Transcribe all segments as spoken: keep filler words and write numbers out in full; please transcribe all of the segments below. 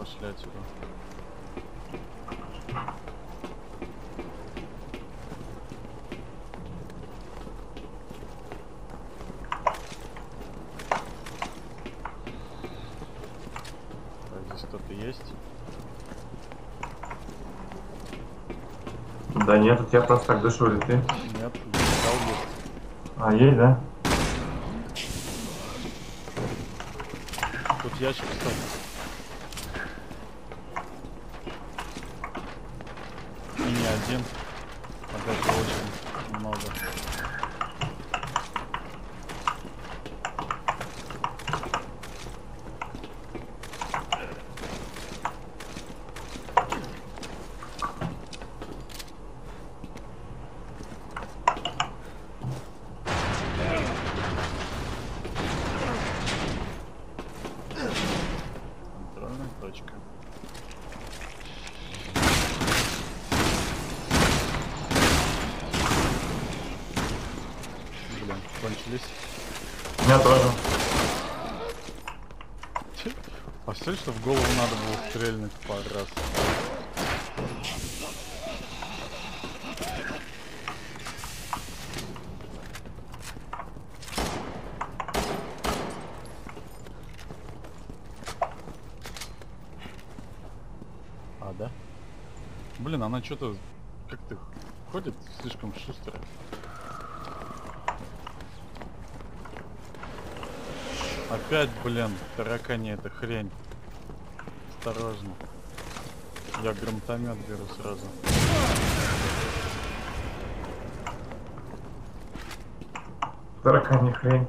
пошли отсюда. Так, здесь кто-то есть? Да нет, тут я просто так дышу, или ты? Нет, металл есть. А, есть, да? Тут ящик, кстати. И не один, а даже очень много. Контрольная точка. Блин, кончились. У меня тоже. Посмотри, что в голову надо было стрельнуть пару раз. А, да? Блин, она что-то как-то ходит слишком шустро. Опять, блин, таракани, это хрень. Осторожно. Я гранатомет беру сразу. Таракани хрень.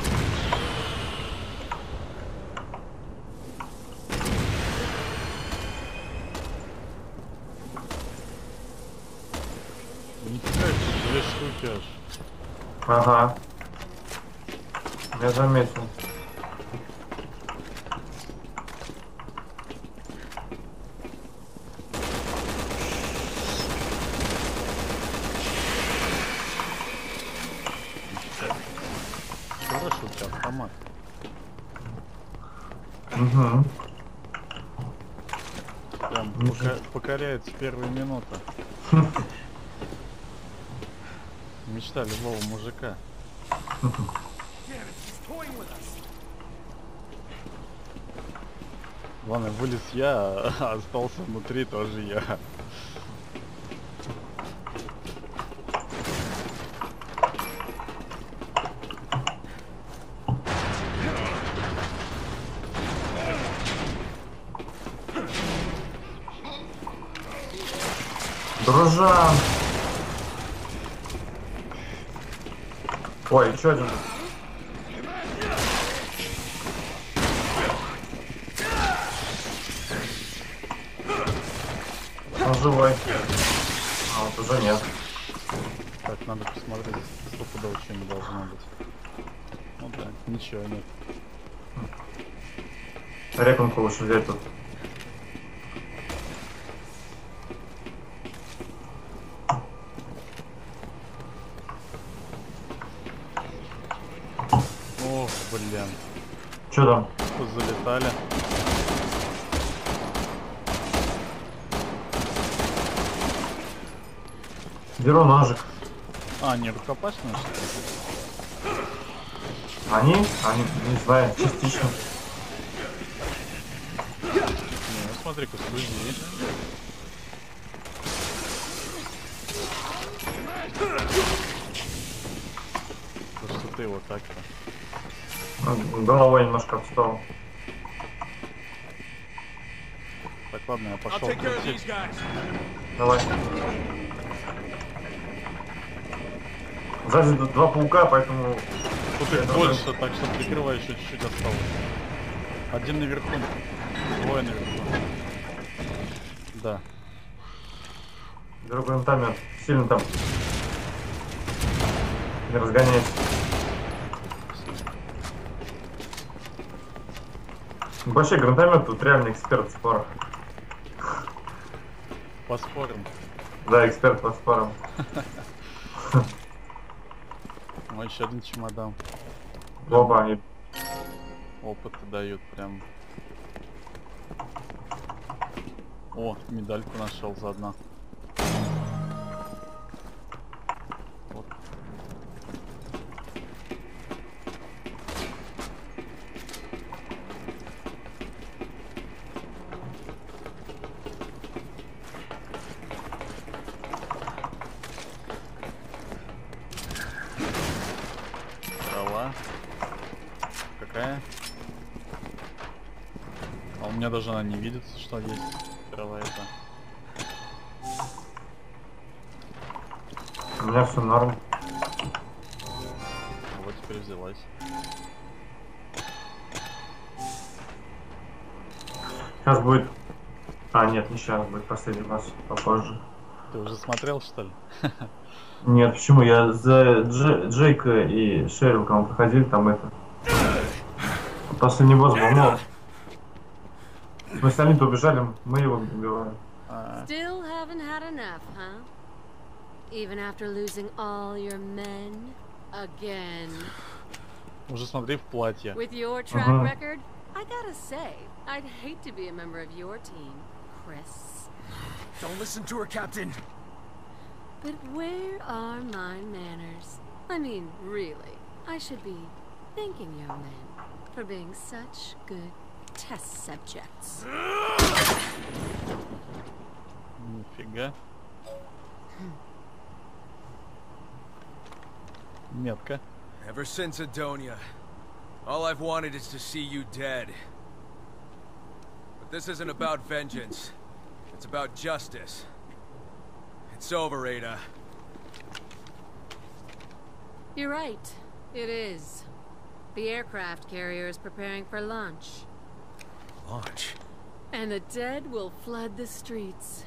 Нифига, тут две штуки аж. Ага. Я заметил. Хороший у тебя автомат. Угу. Прям пока покоряет с первой минуты. Мечта любого мужика. Ладно, вылез я, а остался внутри тоже я. Дружан! Ой, еще один. Он живой. А вот уже нет. Так, надо посмотреть, стопудово что-нибудь должно быть. Ну да, ничего нет. Реконку лучше взять тут. Ох, блин. Че там? Позалетали. Беру ножик. А, не рукопашные, что ли? Они? Они, не знаю, частично. Не, ну смотри-ка, слузи. Да что ты его так-то? Ну, головой немножко встал. Так, ладно, я пошел крутить. Давай. Сзади тут два паука, поэтому... Тут их больше, так что прикрывай, еще чуть-чуть осталось. Один наверху. Двое наверху. Да. Беру гранатомет. Сильно там. Не разгоняйся. Вообще гранатомет тут реально эксперт в спорах. Поспорим. Да, эксперт по спорам. Ну, еще один чемодан. Оба они. Опыт дают прям. О, медальку нашел заодно. Вот. Трава. Какая? А у меня даже она не видится, что есть трава это. У меня все норм. Вот теперь взялась. Сейчас будет... А, нет, не сейчас, будет последний раз, попозже. Ты уже смотрел, что ли? Нет, почему? Я за Дж... Джейка и Шерил, когда мы проходили, там это... Последний босс был, но... Мы с они-то убежали, мы его убиваем. А, Still haven't had enough, huh? Even after losing all your men again. уже смотри в платье. With your track Uh-huh. record, I gotta say, I'd hate to be a member of your team, Chris. Don't listen to her, Captain. But where are my manners? I mean, really, I should be thanking young men for being such good test subjects. Нифига. Метка. Ever since Adonia, all I've wanted is to see you dead. But this isn't about vengeance. It's about justice. It's over, Ada. You're right. It is. The aircraft carrier is preparing for launch. Launch? And the dead will flood the streets.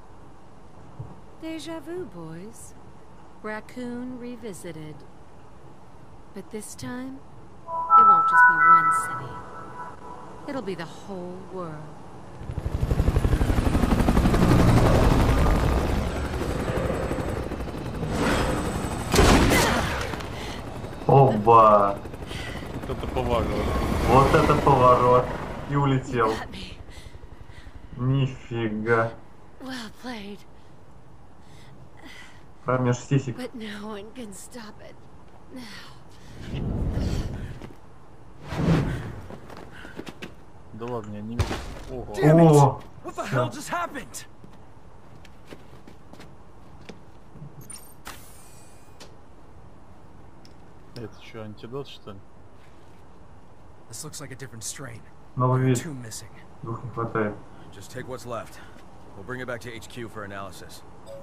Deja vu, boys. Raccoon revisited. But this time, it won't just be one city. It'll be the whole world. Оба! Вот это поворот. Вот это поворот! И улетел. Got me. Нифига. Well played. Промеж сисек. But no one can stop it. Now. Да ладно, я не вижу. Ого. Damn it! О! What the hell just happened? Это что, антидот, что ли? This looks like a different strain. Новый вид. Two missing. Двух не хватает. Just take what's left. We'll bring it back to H Q for analysis.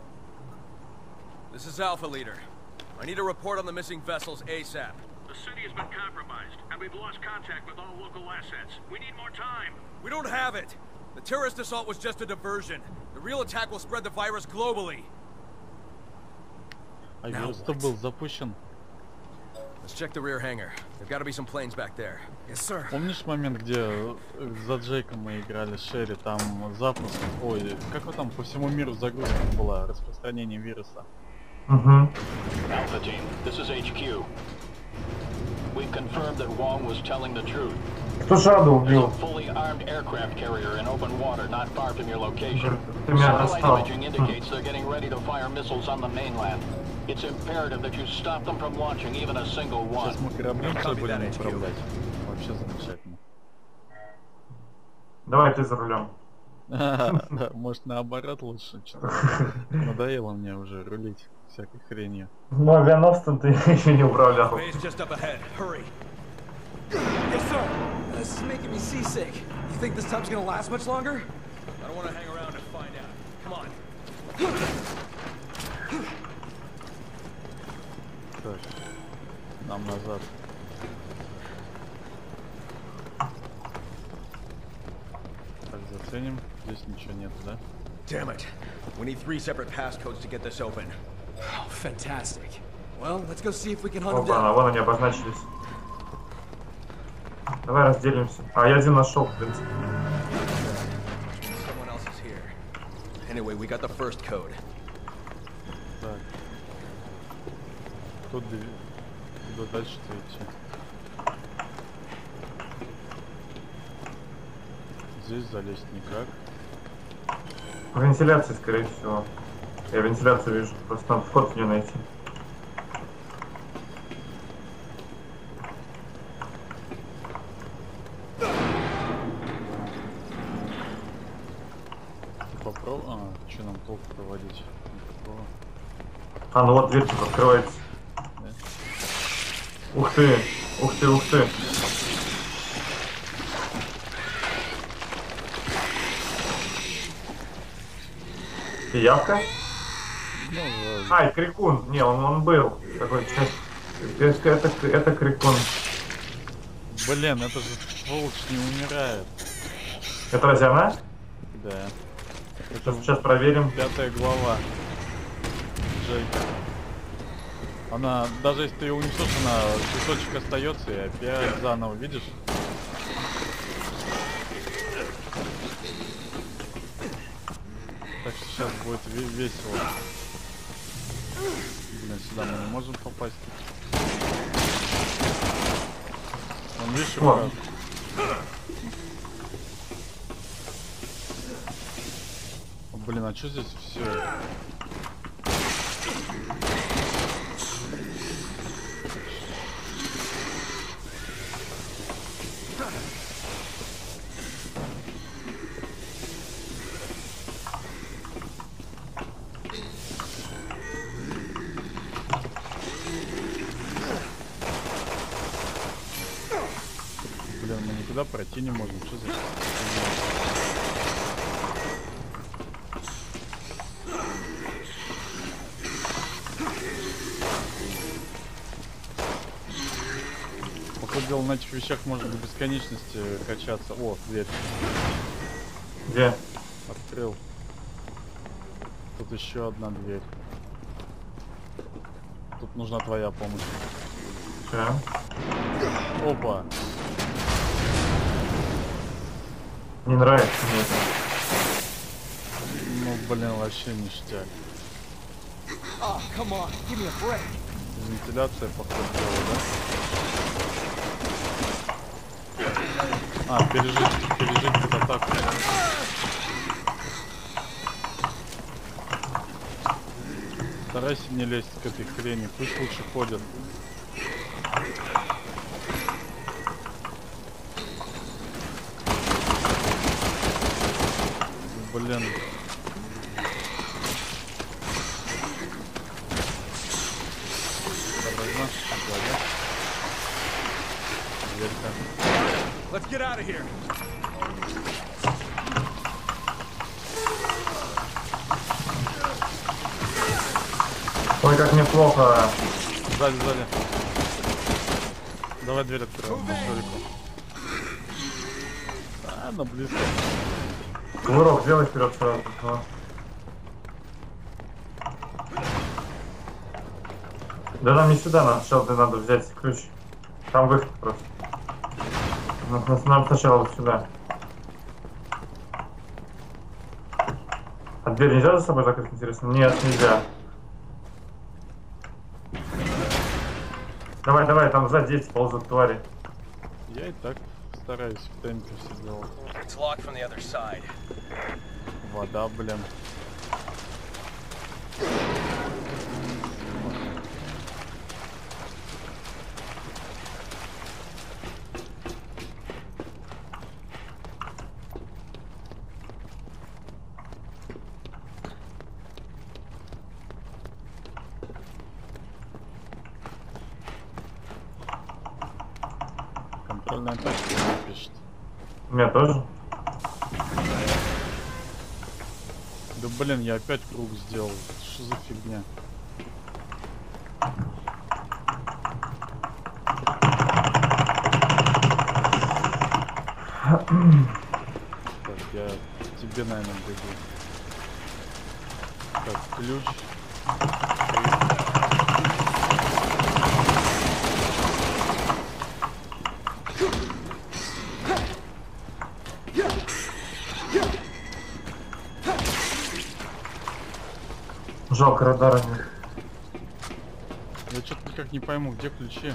This is Alpha Leader. I need a report on the missing vessels ASAP. The city has been compromised, and we've lost contact with all local assets. We need more time. We don't have it! The terrorist assault was just a diversion. The real attack will spread the virus globally. А Now вирус-то what? был запущен. Let's check the rear hangar. There've got to be some planes back there. Yes, sir. Помнишь момент, где э, за Джейком мы играли с Шерри, там запуск, ой, как вот там по всему миру загрузка была, распространение вируса. Угу. Alpha Team, this is H Q. We've confirmed that Wong was telling the truth. Кто Шаду There's a убил? fully armed aircraft carrier in open water not far from your location. Ты меня Satellite достал. imaging indicates they're getting ready to fire missiles on the mainland. It's imperative that you stop them from launching even a single one. Сейчас мы кораблем все Copy that, будем H Q. управлять. Вообще замечательно. Давай ты за рулем. Может наоборот лучше, что-то надоело мне уже рулить всякой хренью. Ну, авианосцем ты еще не управлял. Base just up ahead. Hurry. Yes, sir. This is making me seasick. You think this time's gonna last much longer? I don't want to hang around and find out. Come on. Так, нам назад. Так, заценим. Здесь ничего нет, да? Damn it. We need three separate passcodes to get this open. Oh, fantastic. Well, let's go see if we can hunt him Опа, down. вон они обозначились. Давай разделимся. А, я один нашел, в принципе. Someone else is here. Anyway, we got the first code. Так. Тут дверь. Куда дальше-то идти? Здесь залезть никак. Вентиляция, скорее всего. Я вентиляцию вижу, просто надо вход в нее найти. Попробуй. А, что нам толк проводить? Никакого. А, ну вот дверь типа открывается. Да? Ух ты, ух ты, ух ты. Пиявка? Ну, вроде. Ай, крикун. Не, он, он был. Такой часть. Это, это, это крикун. Блин, это же сволочь не умирает. Это разве она? Да. Сейчас, сейчас проверим. Пятая глава. Джейк. Она, даже если ты ее унесешь, она кусочек остается и опять заново, видишь? Так что сейчас будет ве- весело. Блин, сюда мы не можем попасть. Вон, видишь, Вот. как? О, блин, а что здесь все? Блин, мы никуда пройти не можем. Что за... Походу дела, на этих вещах можно до бесконечности качаться. О, дверь. Где? Открыл. Тут еще одна дверь. Тут нужна твоя помощь. Че? Опа! Не нравится мне это. Ну блин, вообще ништяк. Oh, come on, give me a break. Вентиляция, походу, дела, да? А, пережить, пережить под атаку. Старайся не лезть к этой хрени, пусть лучше ходят. Блин. Осторожно, сзади. Дверь-то. Let's get out of here. Ой, как неплохо. Сзади, сзади. Давай дверь откроем на столику. А, на близко. Кувырок сделай вперед сразу. Ага. Да нам не сюда, нам сначала надо взять ключ. Там выход просто. Нам, нам сначала вот сюда. А дверь нельзя за собой закрыть, интересно? Нет, нельзя. Давай, давай, там сзади дети ползут, твари. Я и так стараюсь в темпе все делать. It's locked from the other side. Вода, блин. Контрольная точка пишет. У меня тоже. Да блин, я опять круг сделал. Что за фигня? Так, я к тебе, наверное, бегу. Так, ключ. Жалко, радара нет. Я что-то никак не пойму, где ключи.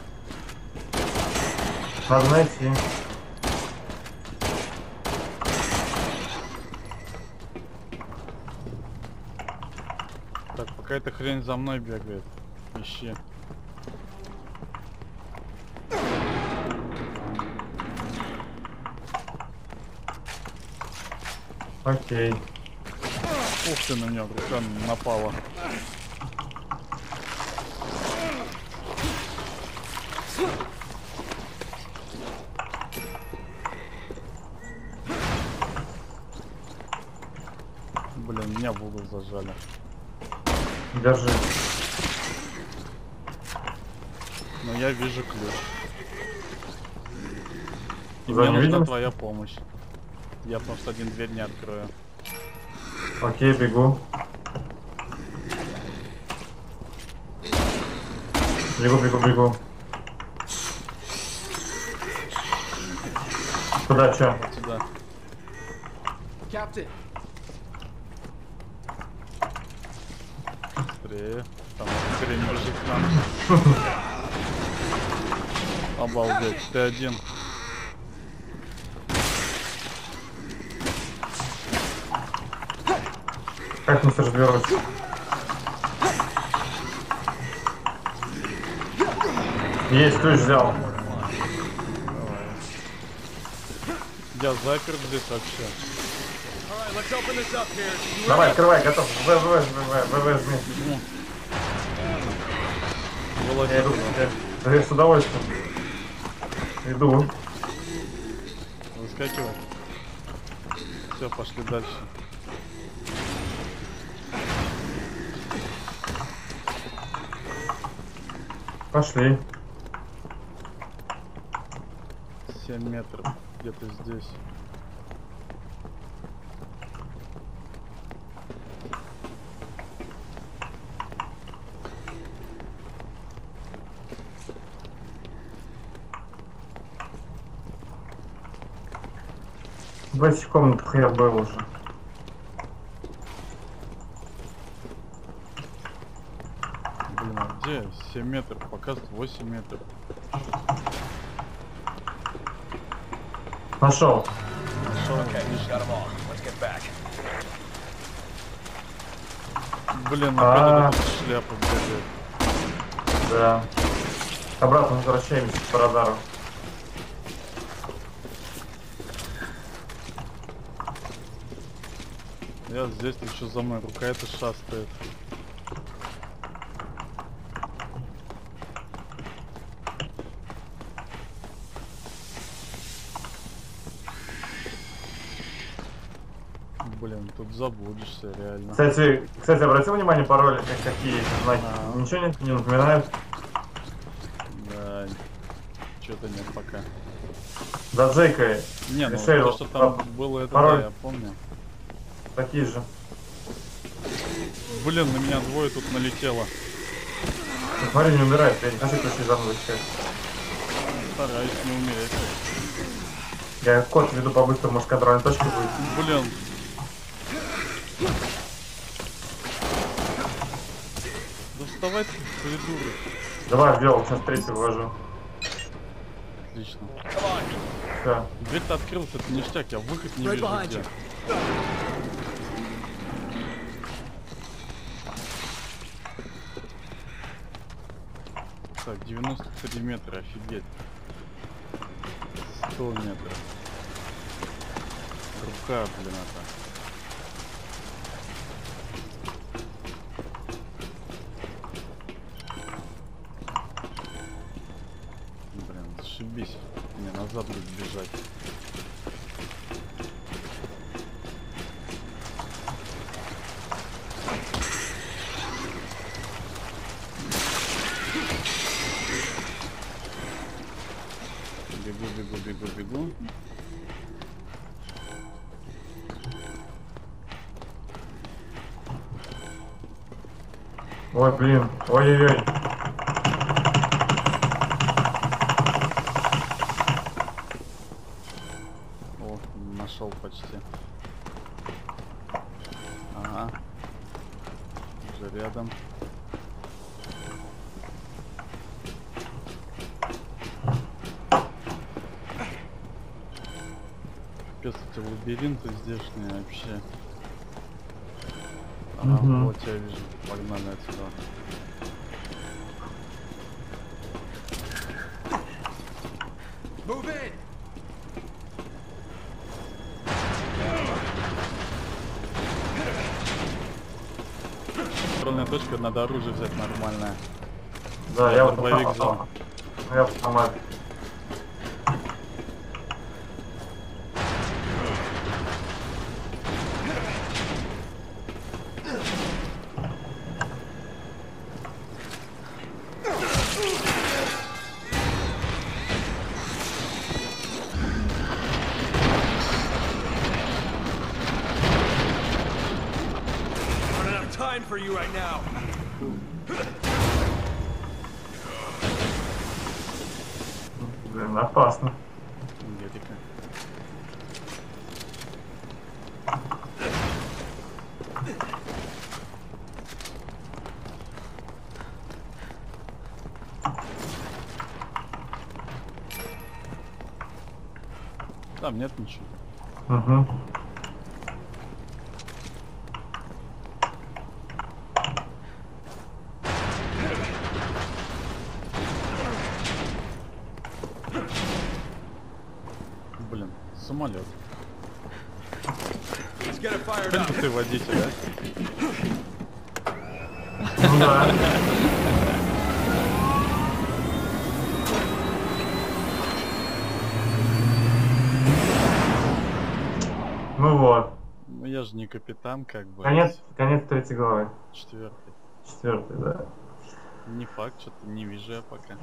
Надо найти. Какая-то хрень за мной бегает. Ищи. Окей. Ух ты, на меня рука напала. Блин, меня в угол зажали. Держи. Но я вижу ключ. И За мне нужна невидимость? твоя помощь. Я просто один дверь не открою. Окей, бегу. Бегу, бегу, бегу. Куда, чё? Вот сюда. Captain, Быстрее. Там хрень бежит к нам. Обалдеть, ты один. Как не разберусь? Есть, ключ взял. Я запер здесь вообще. Alright, let's open this up here. You Давай, ready? открывай, готов. В, В, В, В, В, В, жми. Жму. Я Вылази иду, туда. я, я с удовольствием. Иду. Выскакивай. Все, пошли дальше. Пошли. семь метров. Где-то здесь. В этих комнатах я был уже. Блин, а где? семь метров. Показывает восемь метров. Нашел. Нашел. Okay, got them all. Let's get back. Блин, А. опять эта шляпа бегает. Да. Обратно возвращаемся по радару. Я здесь, ты что за мной? Рука эта шастает. Блин, тут заблудишься реально. Кстати, кстати, обратил внимание, пароли как какие знаки? А. Ничего не, не напоминают? Да, что-то нет пока. За Джейкой Не, ну Мишель, то, что там а, было, это пароль. да, я помню. такие же. Блин, на меня двое тут налетело. Ну, смотри, не умирает, я не хочу ключи заново искать. Стараюсь не умереть. Я код веду по-быстрому, может контрольная точка будет. Блин. Да вставай ты, придурок. Давай, ввел, сейчас третий вывожу. Отлично. Все. Дверь-то открылась, это ништяк, я выход не Right вижу behind где. you. Так, девяносто три метра, офигеть. сто метров. Рука, блин, это. Блин, зашибись. Мне назад будет бежать. Бегу, бегу, бегу, бегу. Ой, блин. Ой-ой-ой. О, нашел почти. Ага. Уже рядом. Капец, эти лабиринты здешние вообще. Мгм. вот я вижу. Погнали отсюда. Move in! Контрольная точка, надо оружие взять нормальное. Да, я вот Дробовик взял. Я в автомат. I don't have time for you right now. Блин, опасно. Где-то. Там нет ничего. Угу. Блин, самолет. Let's get it fired Блин, up. ты водитель, да? Ну да. Ну вот. Ну я же не капитан, как бы. Конец, конец третьей главы. Четвертый. Четвертый, да. Не факт, что-то не вижу я пока.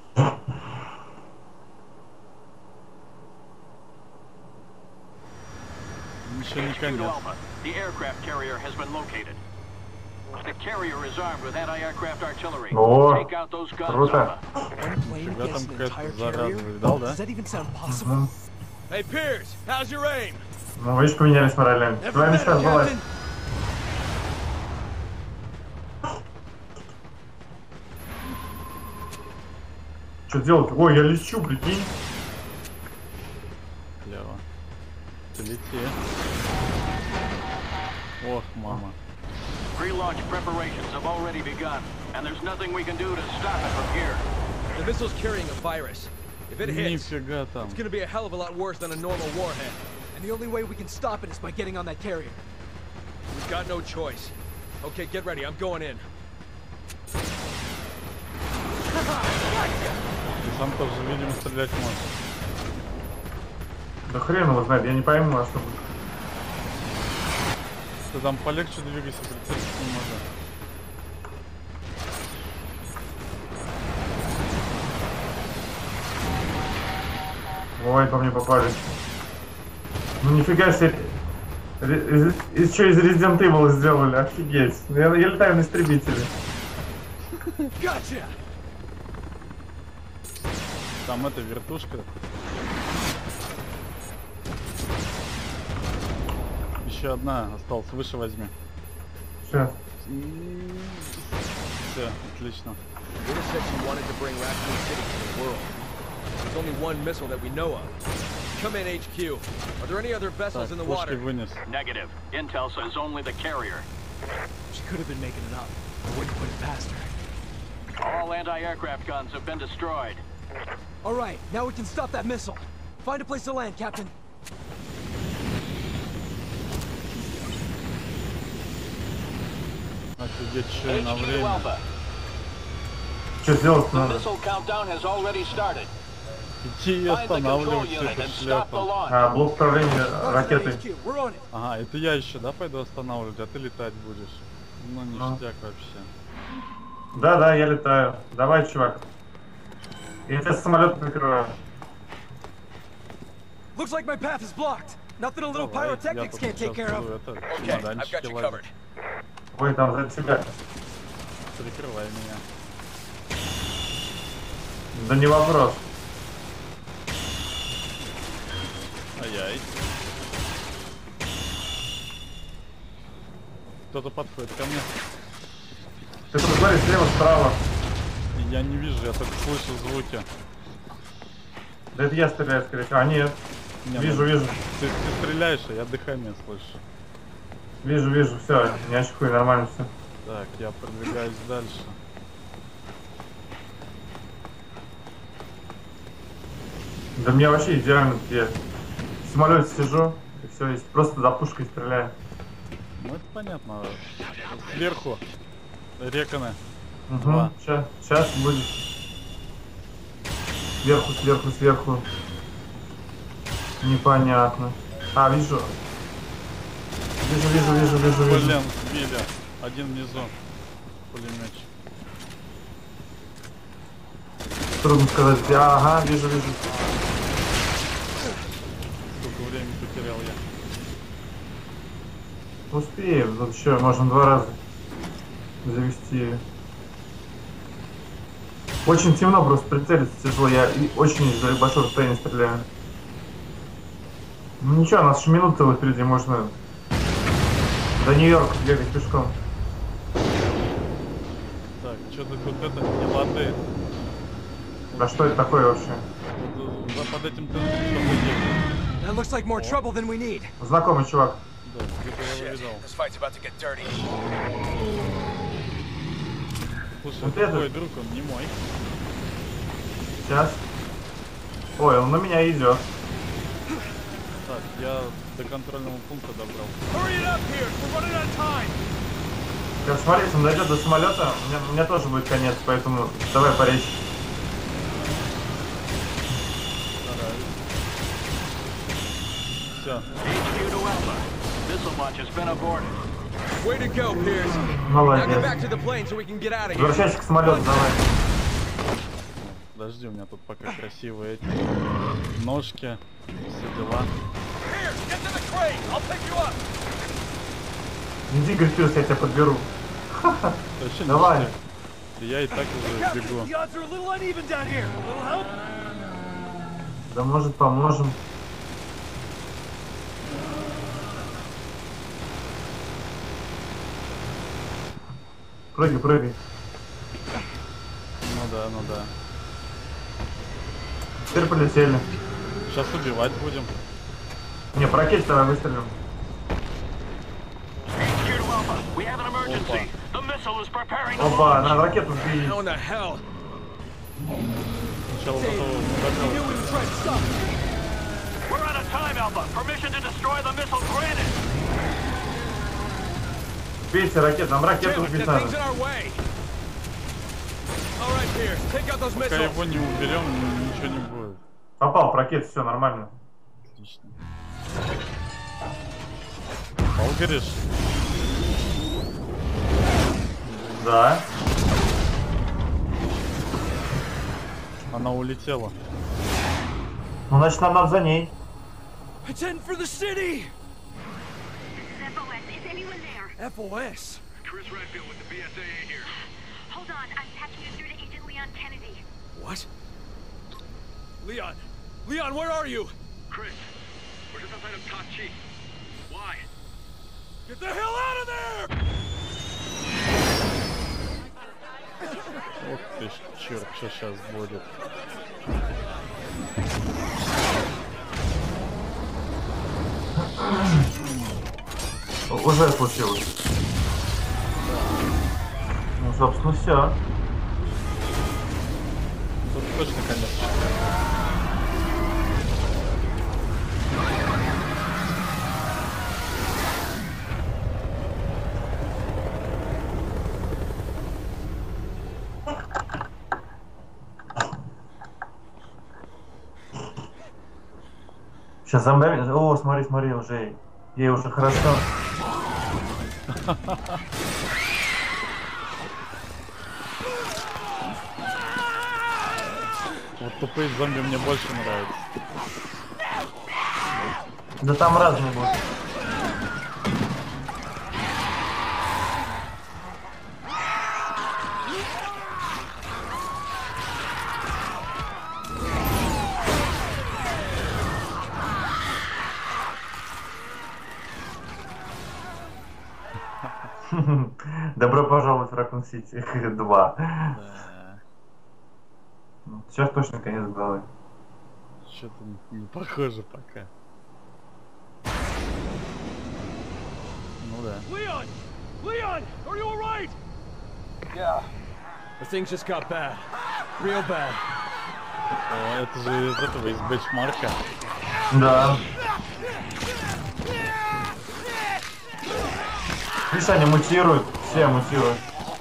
Еще не H Q to конец. Alpha. The aircraft carrier has been located. The carrier is armed with anti-aircraft artillery. О, Take out those guns, круто. Alpha. Нифига там какая-то зараза, видал, да? Does that even sound possible? Мгм. Hey, Pierce, how's your aim? Ну, видишь, поменялись морально. Твоя мечта сбылась. Captain! Что делать? Ой, я лечу, прикинь. Клево. Ты лети. Ох, мама. Pre-launch preparations have already begun, and there's nothing we can do to stop it from here. The missile's carrying a virus. If it hits, Нифига там. it's gonna be a hell of a lot worse than a normal warhead. And the only way we can stop it is by getting on that carrier. We've got no choice. Okay, get ready. I'm going in. Ты сам тоже, видимо, стрелять можешь. Да хрен его знает, я не пойму, а что будет. Ты там полегче двигайся, прицелиться не можно. Ой, по мне попали. Ну нифига себе. Из, из, что из Resident Evil сделали? Офигеть. Я, я летаю на истребителе. Gotcha! Там эта вертушка. Еще одна осталась, выше возьми. Сейчас. Все, отлично. Rita said she wanted to bring Raccoon City to the world. There's only one missile that we know of. Come in, H Q. Are there any other vessels Так, in the пушки water? вынес. Negative. Intel says only the carrier. She could have been making it up. I wouldn't put it past her. All anti-aircraft guns have been destroyed. All right, now we can stop that missile. Find a place to land, Captain. Офигеть, что и на H Q to время. Alpha. Что сделать The надо? missile countdown has already started. Идти и Find the control останавливать unit всех and их stop the шляпа. launch. А, блок управления Roger that, ракетой. H Q. We're on it. Ага, это я еще, да, пойду останавливать, а ты летать будешь. Ну, А. ништяк вообще. Да, да, я летаю. Давай, чувак. Я тебя с самолета прикрываю. Looks like my path is blocked. Nothing a little Давай, я pyrotechnics тут can't take сейчас care буду of. это, Okay, I've чемоданчики got you лазить. covered. Ой, там за тебя. Прикрывай меня. Да не вопрос. Ай-яй. Кто-то подходит ко мне. Ты посмотри слева, справа. И я не вижу, я только слышу звуки. Да это я стреляю, скорее всего. А нет. Не, Вижу, ну, вижу. Ты, ты стреляешь, а я дыхание слышу. Вижу, вижу, все, не очкуй, нормально все. Так, я продвигаюсь дальше. Да мне вообще идеально, я в самолете сижу, и все, есть просто за пушкой стреляю. Ну это понятно. Сверху. Реканы. Угу, сейчас, сейчас будет. Сверху, сверху, сверху. Непонятно. А, вижу. Вижу, вижу, вижу, вижу, вижу. Блин, сбили. Один внизу. Пулеметчик. Трудно сказать. Ага, вижу, вижу. Сколько времени потерял я. Успеем. Тут еще можно два раза завести ее. Очень темно, просто прицелиться тяжело. Я и очень из большого расстояния стреляю. Ну ничего, у нас еще минута впереди, можно до Нью-Йорка бегать пешком. Так, что-то тут это не лады. Да что это такое вообще? Вот, за под этим ты что-то есть. That looks like more trouble than we need. Знакомый чувак. Да, где-то я его видел. This fight's about to get dirty. Слушай, Вот это это- твой друг, он не мой. Сейчас. Ой, он на меня идет. Так, я до контрольного пункта добрал. Hurry it up here! We're running out of time! Как смотрите, он дойдет до самолета, у меня, у меня тоже будет конец, поэтому давай поречь. Все. H Q to Alpha. Missile launch has been aborted. Way to go, Pierce. Now get Молодец. back to the plane so we can get out of here. Возвращайся к самолету, давай. Подожди, у меня тут пока красивые эти ножки, все дела. Pierce, get to the crate! I'll pick you up! Иди, Гриффис, я тебя подберу. Вообще не Давай. ништяк. Я и так уже бегу. The odds are a little uneven down here. A little help? Да может поможем. Прыгай, прыгай. Ну да, ну да. Теперь полетели. Сейчас убивать будем. Не, по ракете давай выстрелим. H Q to Alpha. We have an emergency. The missile is preparing to Опа, launch. надо ракету сбить. How in the hell? Сначала вот этого We knew we were trying to stop him. We're out of time, Alpha. Permission to destroy the missile granted. Бейте ракету, нам ракету Damn it, сбить that thing's надо. in our way. All right, Pierce, take out those Пока missiles. его не уберем, ничего не будет. Попал в ракету, все нормально. Отлично. Пал, говоришь? Да. Она улетела. Ну, значит, нам надо за ней. It's heading for the city. F O S, is anyone there? F O S. Chris Redfield with the B S A A here. Hold on, I'm patching you through to Agent Leon Kennedy. What? Leon! Leon, where are you? Chris, we're just outside of Tachi. Why? Get the hell out of there! Ох ты ж, черт, что сейчас будет. Уже случилось. Ну, собственно, все. Тут точно конец. Сейчас зомби... О, смотри, смотри, уже. Ей уже хорошо. Вот тупые зомби мне больше нравятся. Да там разные будут. Добро пожаловать в Ракун Сити два. Да. Сейчас точно конец головы. Что-то не похоже пока. Ну Ну да. Leon! Leon! Are you alright? Yeah. But things just got bad. Real bad. О, это же из этого, из бенчмарка. Да. Видишь, они мутируют, все мутируют.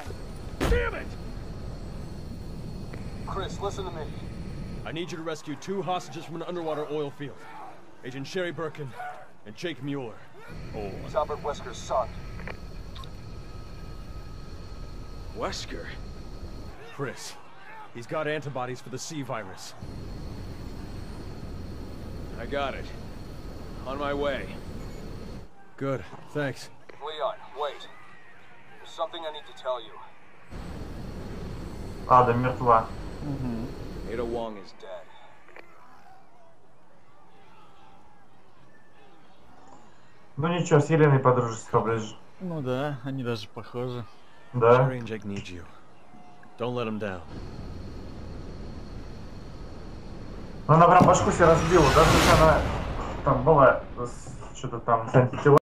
Chris, listen to me. I need you to rescue two hostages from an underwater oil field. Agent Sherry Birkin and Jake Mueller. О, He's Albert Wesker's son. Wesker? Chris, he's got antibodies for the C virus. I got it. On my way. Good, thanks. Leon, wait. There's something I need to tell you. Ада мертва. Ada Wong is Dead. Ну ничего, с Еленой подружишься поближе. ну да, они даже похожи. Да. Sherry and Jake need you. Don't let them down. Ну она прям башку себе разбила, даже если она там была с- что-то там с антитела.